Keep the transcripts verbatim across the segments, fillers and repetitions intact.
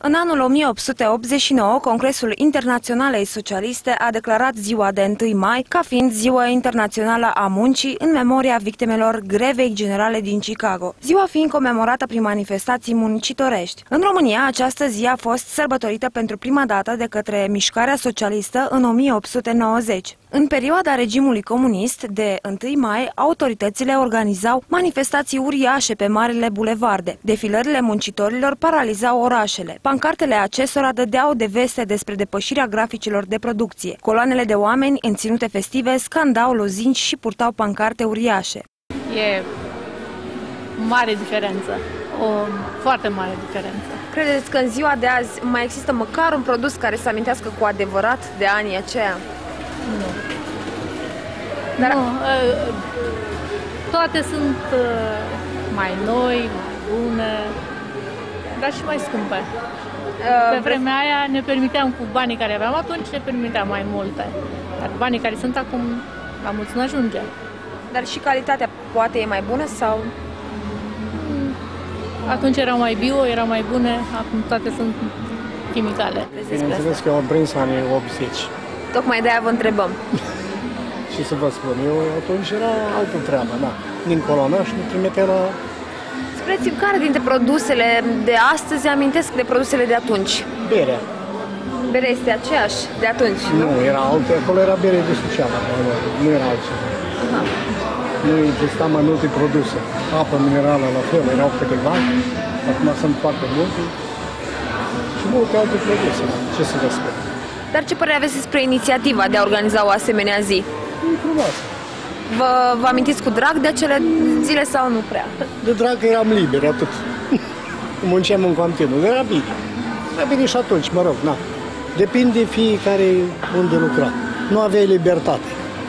În anul o mie opt sute optzeci și nouă, Congresul Internaționalei Socialiste a declarat ziua de întâi mai ca fiind Ziua Internațională a Muncii în memoria victimelor grevei generale din Chicago, ziua fiind comemorată prin manifestații muncitorești. În România, această zi a fost sărbătorită pentru prima dată de către Mișcarea Socialistă în o mie opt sute nouăzeci. În perioada regimului comunist, de întâi mai, autoritățile organizau manifestații uriașe pe marile bulevarde. Defilările muncitorilor paralizau orașele. Pancartele acestora dădeau de veste despre depășirea graficilor de producție. Coloanele de oameni, în ținute festive, scandau lozinci și purtau pancarte uriașe. E mare diferență, o foarte mare diferență. Credeți că în ziua de azi mai există măcar un produs care să amintească cu adevărat de anii aceia? Nu. Dar... nu. Toate sunt mai noi, mai bune, dar și mai scumpe. Pe vremea aia ne permiteam, cu banii care aveam atunci, ne permiteam mai multe. Dar banii care sunt acum, la mulți nu ajunge. Dar și calitatea poate e mai bună sau? Atunci erau mai bio, erau mai bune, acum toate sunt chimicale. Bineînțeles că au prins anii optzeci. Tocmai de-aia vă întrebăm. Și să vă spun, eu atunci era altă treabă, da. Din colonaș ne trimite la... Spuneți-mi, care dintre produsele de astăzi amintesc de produsele de atunci? Berea. Berea este aceeași de atunci, nu? Nu, era altă, acolo era bere de Suceava, nu era altceva. Aha. Nu exista mai multe produse. Apă minerală la fel, erau câteva, acum sunt foarte multe. Și multe alte produse, ce să vă spun. Dar ce părere aveți despre inițiativa de a organiza o asemenea zi? Frumoasă. Vă, vă amintiți cu drag de acele zile sau nu prea? De drag că eram liber, atât. Munceam în continuu, era bine. Era bine și atunci, mă rog, na. Depinde fiecare unde lucra. Nu aveai libertate.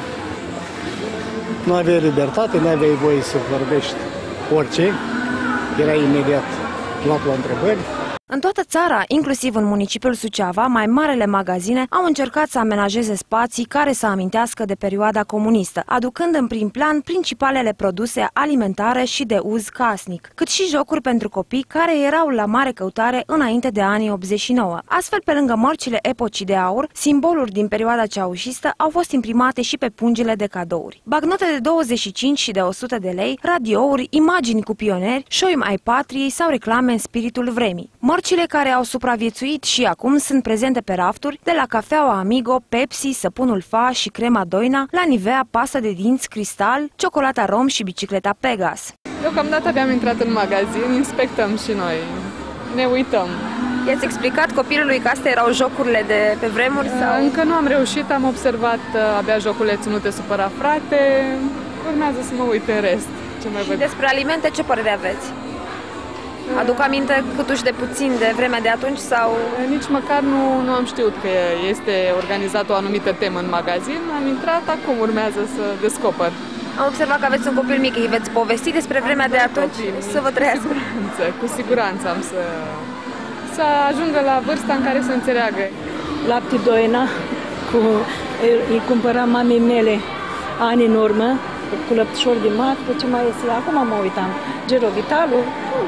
Nu aveai libertate, nu aveai voie să vorbești orice. Era imediat luat la întrebări. În toată țara, inclusiv în municipiul Suceava, mai marele magazine au încercat să amenajeze spații care să amintească de perioada comunistă, aducând în prim plan principalele produse alimentare și de uz casnic, cât și jocuri pentru copii care erau la mare căutare înainte de anii optzeci și nouă. Astfel, pe lângă mărcile epocii de aur, simboluri din perioada ceaușistă au fost imprimate și pe pungile de cadouri. Bagnote de douăzeci și cinci și de o sută de lei, radiouri, imagini cu pionieri, șoimi ai patriei sau reclame în spiritul vremii. Mărcile care au supraviețuit și acum sunt prezente pe rafturi, de la cafeaua Amigo, Pepsi, săpunul Fa și crema Doina, la Nivea, pastă de dinți, Cristal, ciocolata Rom și bicicleta Pegas. Deocamdată abia am intrat în magazin, inspectăm și noi, ne uităm. I-ați explicat copilului că astea erau jocurile de pe vremuri? Sau? Încă nu am reușit, am observat abia jocurile ținute supăra frate, urmează să mă uit în rest. Ce mai și văd. Despre alimente ce părere aveți? Aduc aminte câtuși de puțin de vremea de atunci sau... Nici măcar nu, nu am știut că este organizată o anumită temă în magazin. Am intrat, acum urmează să descoper. Am observat că aveți un copil mic, îi veți povesti despre vremea de atunci? Copil, să vă trăiască. Cu siguranță, cu siguranță am să, să ajungă la vârsta în care să înțeleagă. Lapte Doina, cu, îi cumpăram mamei mele ani în urmă, cu lăptișor de matcă, ce mai este, acum mă uitam, Gerovitalul.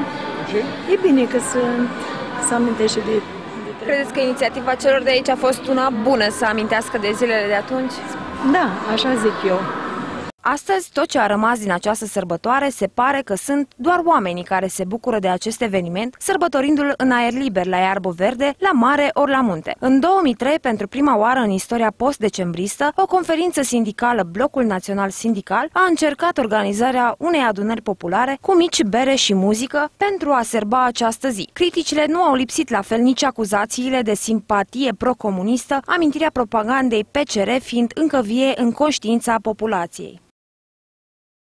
E bine că să, să amintește de, de... Credeți că inițiativa celor de aici a fost una bună să amintească de zilele de atunci? Da, așa zic eu. Astăzi, tot ce a rămas din această sărbătoare se pare că sunt doar oamenii care se bucură de acest eveniment, sărbătorindu-l în aer liber, la iarbă verde, la mare ori la munte. În două mii trei, pentru prima oară în istoria post-decembristă, o conferință sindicală, Blocul Național Sindical, a încercat organizarea unei adunări populare cu mici bere și muzică pentru a serba această zi. Criticile nu au lipsit, la fel nici acuzațiile de simpatie pro-comunistă, amintirea propagandei P C R fiind încă vie în conștiința populației.